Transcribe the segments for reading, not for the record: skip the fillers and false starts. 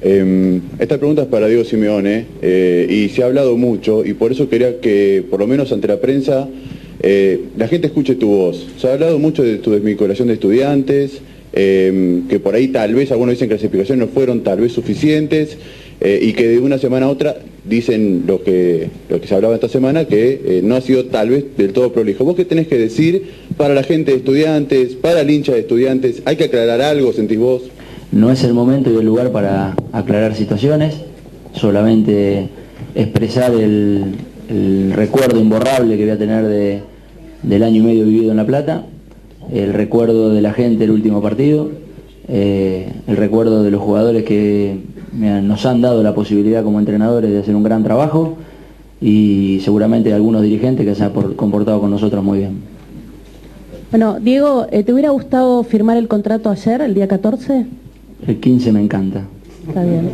Esta pregunta es para Diego Simeone y se ha hablado mucho y por eso quería que, por lo menos ante la prensa, la gente escuche tu voz. Se ha hablado mucho de tu desvinculación de estudiantes, que por ahí tal vez algunos dicen que las explicaciones no fueron tal vez suficientes y que de una semana a otra dicen lo que se hablaba esta semana, que no ha sido tal vez del todo prolijo. ¿Vos qué tenés que decir para la gente de estudiantes, para el hincha de estudiantes? ¿Hay que aclarar algo, sentís vos? No es el momento y el lugar para aclarar situaciones, solamente expresar el recuerdo imborrable que voy a tener del año y medio vivido en La Plata, el recuerdo de la gente del último partido, el recuerdo de los jugadores que nos han dado la posibilidad como entrenadores de hacer un gran trabajo y seguramente de algunos dirigentes que se han comportado con nosotros muy bien. Bueno, Diego, ¿te hubiera gustado firmar el contrato ayer, el día 14? El 15 me encanta. Está bien.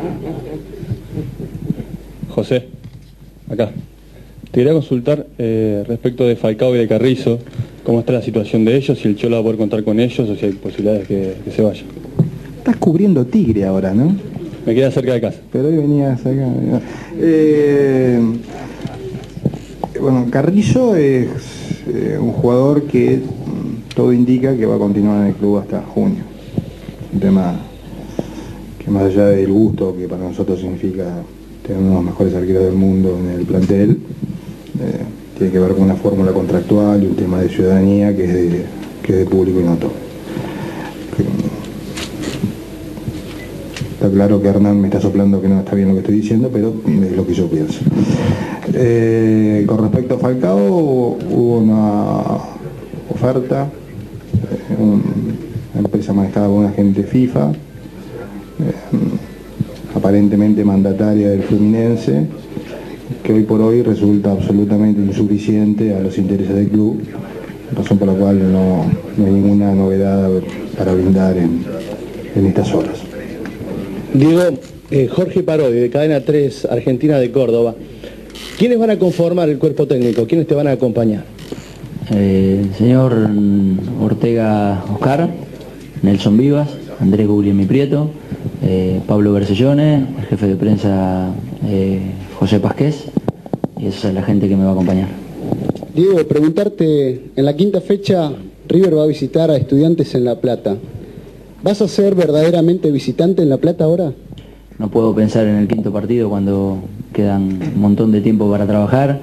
José, acá. Te quería consultar respecto de Falcao y de Carrizo, cómo está la situación de ellos, si el Cholo va a poder contar con ellos o si hay posibilidades que se vayan. Estás cubriendo Tigre ahora, ¿no? Me queda cerca de casa. Pero hoy venías acá. Bueno, Carrizo es un jugador que todo indica que va a continuar en el club hasta junio. Un tema que más allá del gusto que para nosotros significa tener uno de los mejores arqueros del mundo en el plantel, tiene que ver con una fórmula contractual y un tema de ciudadanía que es de público y notorio. Está claro que Hernán me está soplando que no está bien lo que estoy diciendo, pero es lo que yo pienso. Con respecto a Falcao, hubo una oferta, una empresa manejada por un agente FIFA, aparentemente mandataria del Fluminense, que hoy por hoy resulta absolutamente insuficiente a los intereses del club, razón por la cual no hay ninguna novedad para brindar en estas horas. Diego, Jorge Parodi, de Cadena 3, Argentina de Córdoba. ¿Quiénes van a conformar el cuerpo técnico? ¿Quiénes te van a acompañar? El señor Ortega Oscar, Nelson Vivas, Andrés Guglielmi Prieto, Pablo Bersellone, el jefe de prensa José Pasqués, y esa es la gente que me va a acompañar. Diego, preguntarte, en la quinta fecha River va a visitar a Estudiantes en La Plata. ¿Vas a ser verdaderamente visitante en La Plata ahora? No puedo pensar en el quinto partido cuando quedan un montón de tiempo para trabajar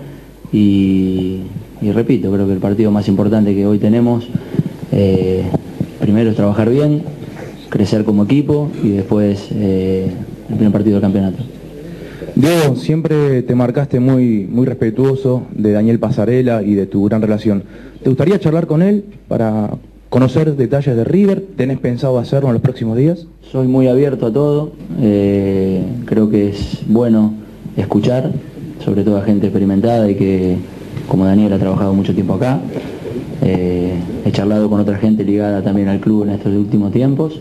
y repito, creo que el partido más importante que hoy tenemos, primero es trabajar bien, crecer como equipo y después el primer partido del campeonato. Diego, siempre te marcaste muy respetuoso de Daniel Pasarela y de tu gran relación. ¿Te gustaría charlar con él para conocer detalles de River? ¿Tenés pensado hacerlo en los próximos días? Soy muy abierto a todo, creo que es bueno escuchar, sobre todo a gente experimentada y que, como Daniel, ha trabajado mucho tiempo acá. He charlado con otra gente ligada también al club en estos últimos tiempos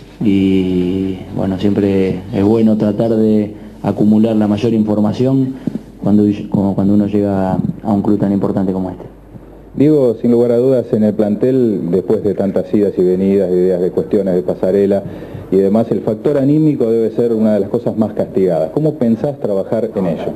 y bueno, siempre es bueno tratar de acumular la mayor información cuando uno llega a un club tan importante como este. Diego, sin lugar a dudas, en el plantel, después de tantas idas y venidas, ideas de cuestiones de Pasarela y demás, el factor anímico debe ser una de las cosas más castigadas. ¿Cómo pensás trabajar en ello?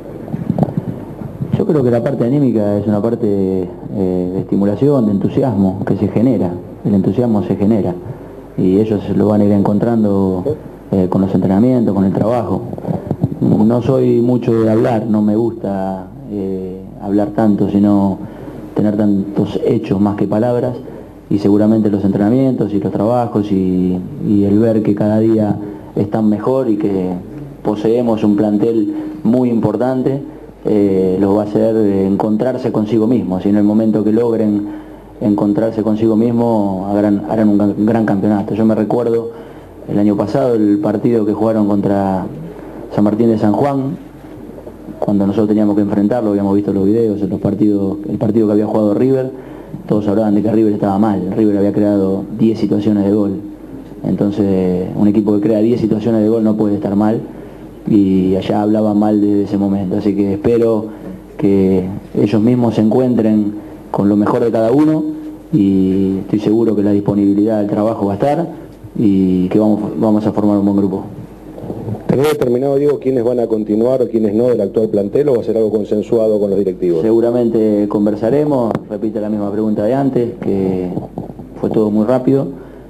Yo creo que la parte anímica es una parte de estimulación, de entusiasmo que se genera. El entusiasmo se genera y ellos lo van a ir encontrando con los entrenamientos, con el trabajo. No soy mucho de hablar, no me gusta hablar tanto, sino tener tantos hechos más que palabras, y seguramente los entrenamientos y los trabajos y el ver que cada día están mejor y que poseemos un plantel muy importante, los va a hacer encontrarse consigo mismos, y en el momento que logren encontrarse consigo mismos harán un gran campeonato. Yo me recuerdo el año pasado el partido que jugaron contra San Martín de San Juan, cuando nosotros teníamos que enfrentarlo, habíamos visto los videos, el partido que había jugado River, todos hablaban de que River estaba mal. River había creado 10 situaciones de gol, entonces un equipo que crea 10 situaciones de gol no puede estar mal, y allá hablaban mal desde ese momento, así que espero que ellos mismos se encuentren con lo mejor de cada uno, y estoy seguro que la disponibilidad del trabajo va a estar y que vamos a formar un buen grupo. ¿Tenés determinado, Diego, quiénes van a continuar o quiénes no del actual plantel, o va a ser algo consensuado con los directivos? Seguramente conversaremos, repite la misma pregunta de antes, que fue todo muy rápido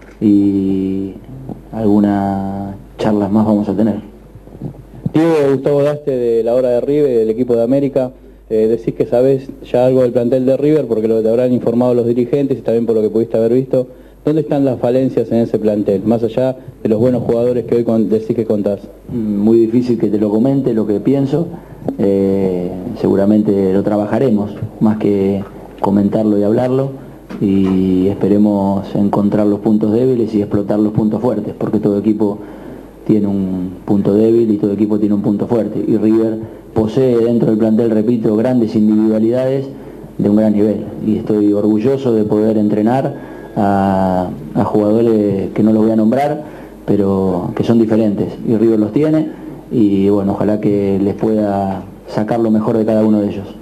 y algunas charlas más vamos a tener. Diego, Gustavo Daste de la hora de River, del equipo de América, decís que sabés ya algo del plantel de River porque lo te habrán informado los dirigentes y también por lo que pudiste haber visto. ¿Dónde están las falencias en ese plantel, más allá de los buenos jugadores que hoy decís que contás? Muy difícil que te lo comente, lo que pienso. Seguramente lo trabajaremos, más que comentarlo y hablarlo, y esperemos encontrar los puntos débiles y explotar los puntos fuertes, porque todo equipo tiene un punto débil y todo equipo tiene un punto fuerte, y River posee dentro del plantel, repito, grandes individualidades de un gran nivel, y estoy orgulloso de poder entrenar a jugadores que no los voy a nombrar, pero que son diferentes, y River los tiene, y bueno, ojalá que les pueda sacar lo mejor de cada uno de ellos.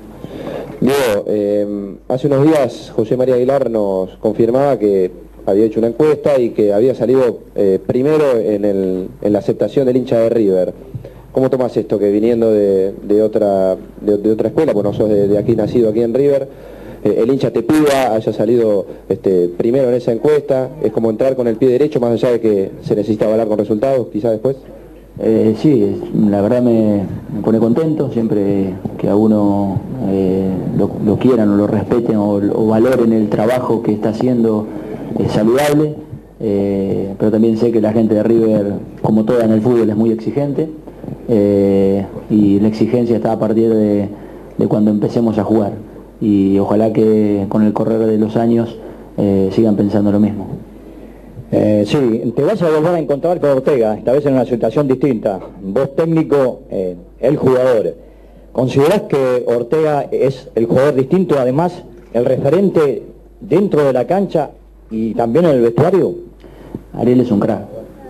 Diego, hace unos días José María Aguilar nos confirmaba que había hecho una encuesta y que había salido primero en la aceptación del hincha de River. ¿Cómo tomas esto, que viniendo de otra escuela, pues no sos de aquí, nacido aquí en River, el hincha te pida, haya salido primero en esa encuesta? ¿Es como entrar con el pie derecho, más allá de que se necesita avalar con resultados quizás después? Sí, la verdad me pone contento, siempre que a uno lo quieran o lo respeten o valoren el trabajo que está haciendo, es saludable, pero también sé que la gente de River, como toda en el fútbol, es muy exigente, y la exigencia está a partir de cuando empecemos a jugar, y ojalá que con el correr de los años sigan pensando lo mismo. Sí, te vas a volver a encontrar con Ortega, esta vez en una situación distinta. Vos técnico, el jugador. ¿Considerás que Ortega es el jugador distinto, además el referente dentro de la cancha y también en el vestuario? Ariel es un crack,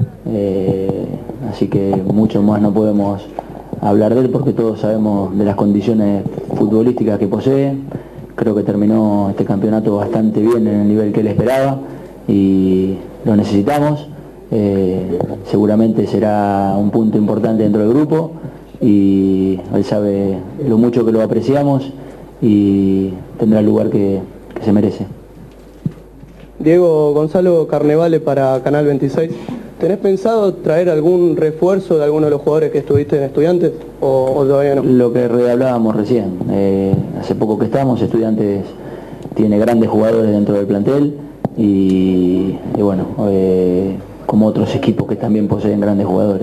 así que mucho más no podemos hablar de él porque todos sabemos de las condiciones futbolísticas que posee. Creo que terminó este campeonato bastante bien en el nivel que él esperaba y lo necesitamos. Seguramente será un punto importante dentro del grupo y él sabe lo mucho que lo apreciamos y tendrá el lugar que se merece. Diego, Gonzalo Carnevale para Canal 26. ¿Tenés pensado traer algún refuerzo de alguno de los jugadores que estuviste en Estudiantes o todavía no? Lo que hablábamos recién, hace poco que estamos, Estudiantes tiene grandes jugadores dentro del plantel y bueno, como otros equipos que también poseen grandes jugadores.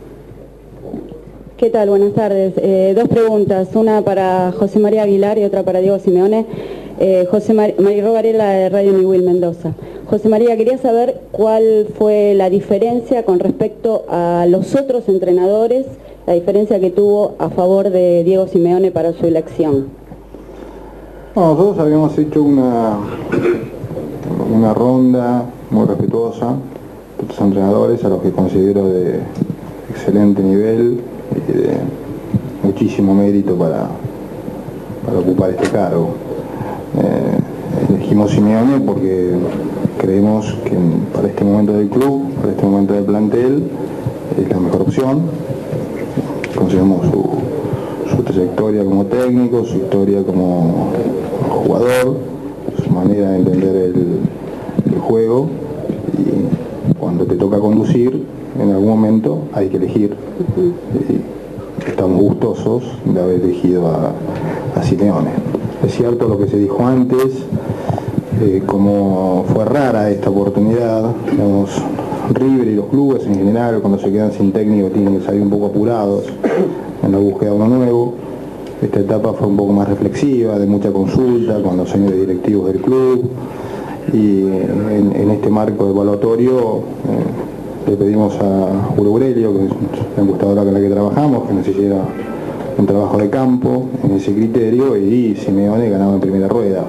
¿Qué tal? Buenas tardes. Dos preguntas, una para José María Aguilar y otra para Diego Simeone. María Varela de Radio Newell Mendoza. José María, quería saber cuál fue la diferencia con respecto a los otros entrenadores, la diferencia que tuvo a favor de Diego Simeone para su elección. No, nosotros habíamos hecho una ronda muy respetuosa de otros entrenadores a los que considero de excelente nivel y de muchísimo mérito para ocupar este cargo. Elegimos Simeone porque creemos que para este momento del club, para este momento del plantel, es la mejor opción. Consideramos su trayectoria como técnico, su historia como jugador, su manera de entender el juego, y cuando te toca conducir, en algún momento hay que elegir. Y estamos gustosos de haber elegido a Simeone. Es cierto lo que se dijo antes, como fue rara esta oportunidad, digamos, River y los clubes en general, cuando se quedan sin técnico, tienen que salir un poco apurados en la búsqueda de uno nuevo. Esta etapa fue un poco más reflexiva, de mucha consulta con los señores directivos del club, y en este marco evaluatorio le pedimos a Julio Aurelio, que es la encuestadora con la que trabajamos, que nos hiciera un trabajo de campo en ese criterio, y Simeone ganaba en primera rueda.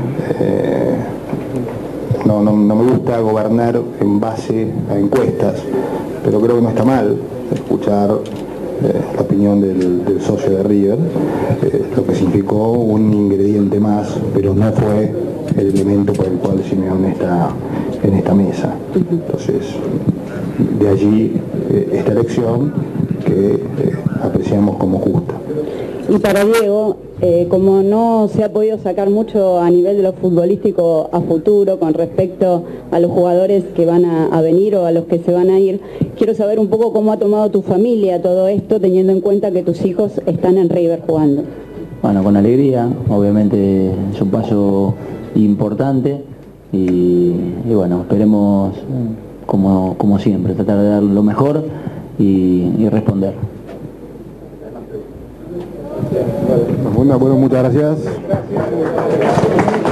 No me gusta gobernar en base a encuestas, pero creo que no está mal escuchar la opinión del socio de River, lo que significó un ingrediente más, pero no fue el elemento por el cual Simeone está en esta mesa. Entonces, de allí esta elección, que que apreciamos como justa. Y para Diego, como no se ha podido sacar mucho a nivel de lo futbolístico a futuro con respecto a los jugadores que van a venir o a los que se van a ir, quiero saber un poco cómo ha tomado tu familia todo esto, teniendo en cuenta que tus hijos están en River jugando. Bueno, con alegría, obviamente es un paso importante y bueno, esperemos como siempre, tratar de dar lo mejor y responder. Bueno, muchas gracias.